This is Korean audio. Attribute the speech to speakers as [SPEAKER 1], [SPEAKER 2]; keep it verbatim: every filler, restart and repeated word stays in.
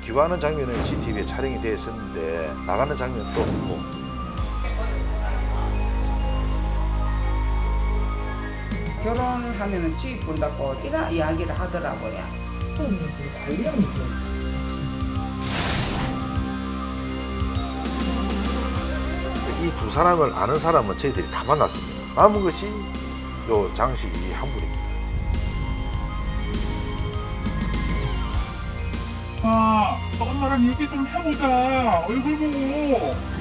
[SPEAKER 1] 기부하는 장면은 씨씨티비에 촬영이 되어 있었는데 나가는 장면도 없고.
[SPEAKER 2] 결혼하면은 집 본다고 이런 이야기를 하더라고요.
[SPEAKER 3] 관리하는 게
[SPEAKER 1] 이 두 사람을 아는 사람은 저희들이 다 만났습니다. 남은 것이 요 장식이 한 분입니다.
[SPEAKER 4] 아, 너랑 나랑 얘기 좀 해보자. 얼굴 보고.